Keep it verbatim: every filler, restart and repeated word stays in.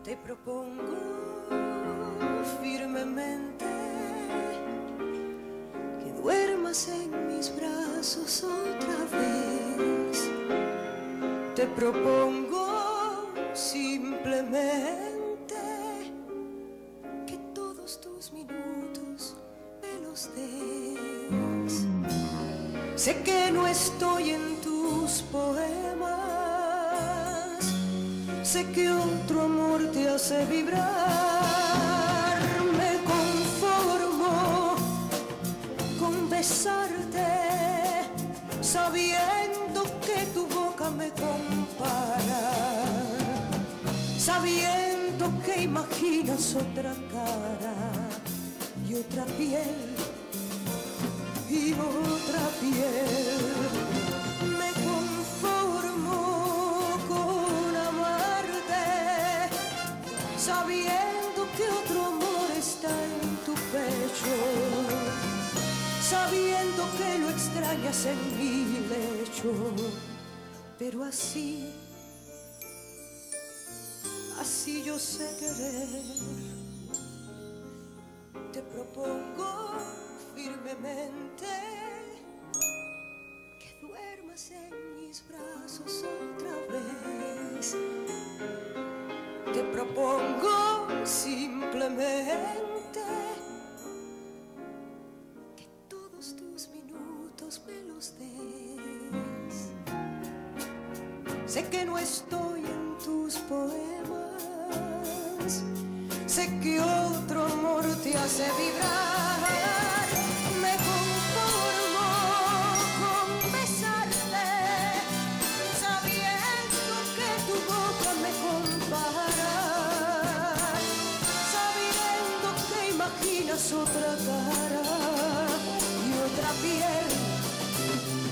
Te propongo firmemente que duermas en mis brazos otra vez. Te propongo simplemente que todos tus minutos me los des. Sé que no estoy en tus poemas, sé que otro amor te hace vibrar. Me conformo con besarte, sabiendo que tu boca me compara, sabiendo que imaginas otra cara y otra piel y otra piel. Me conformo con amarte, sabiendo que otro amor está en tu pecho, sabiendo que lo extrañas en mi lecho. Pero así, así yo sé querer. Te propongo firmemente que duermas en mis brazos otra vez. Te propongo simplemente que todos tus minutos me los des. Sé que no estoy en tus poemas, sé que otro amor te hace vibrar. Me conformo con besarte, sabiendo que tu boca me compara, sabiendo que imaginas otra cara y otra piel